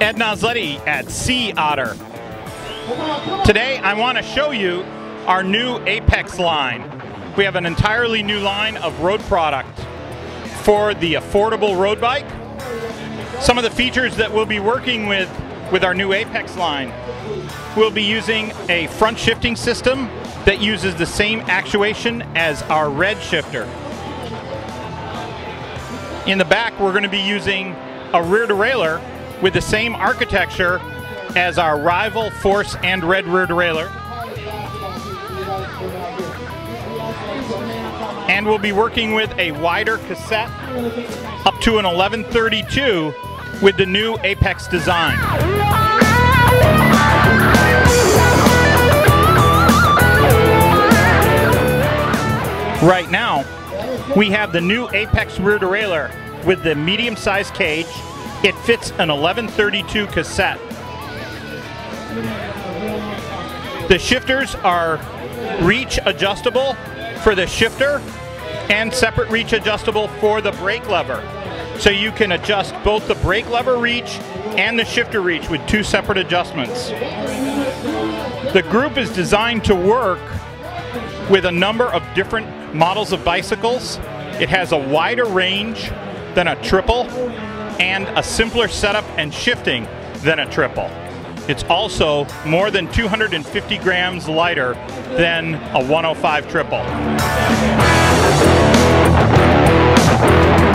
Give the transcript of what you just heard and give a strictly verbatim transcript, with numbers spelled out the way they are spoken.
Ed Nosletti at Otter. Today I want to show you our new Apex line. We have an entirely new line of road product for the affordable road bike. Some of the features that we'll be working with with our new Apex line, we'll be using a front shifting system that uses the same actuation as our red shifter. In the back, we're going to be using a rear derailleur with the same architecture as our rival Force and Red rear derailleur. And we'll be working with a wider cassette up to an eleven thirty-two with the new Apex design. Right now, we have the new Apex rear derailleur with the medium-sized cage. It fits an eleven thirty-two cassette. The shifters are reach adjustable for the shifter and separate reach adjustable for the brake lever. So you can adjust both the brake lever reach and the shifter reach with two separate adjustments. The group is designed to work with a number of different models of bicycles. It has a wider range than a triple and a simpler setup and shifting than a triple. It's also more than two hundred fifty grams lighter than a one oh five triple.